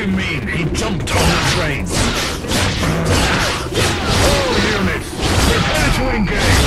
you mean he jumped on the train? All units, prepare to engage!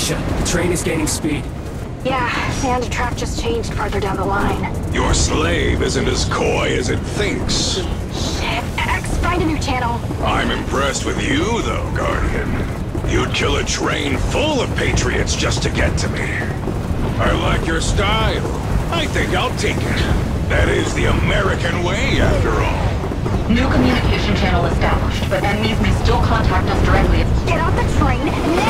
Alicia, the train is gaining speed. Yeah, and track just changed farther down the line. Your slave isn't as coy as it thinks. Shit, X, find a new channel. I'm impressed with you, though, Guardian. You'd kill a train full of patriots just to get to me. I like your style. I think I'll take it. That is the American way, after all. New communication channel established, but enemies may still contact us directly. Get off the train